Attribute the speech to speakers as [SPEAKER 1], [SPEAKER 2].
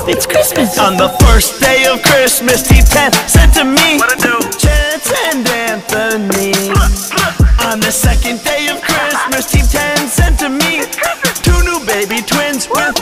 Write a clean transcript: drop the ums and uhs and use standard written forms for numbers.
[SPEAKER 1] It's Christmas.
[SPEAKER 2] On the first day of Christmas, Team 10 sent to me
[SPEAKER 3] What to do?
[SPEAKER 2] Chance and Anthony. On the second day of Christmas, Team 10 sent to me two new baby twins with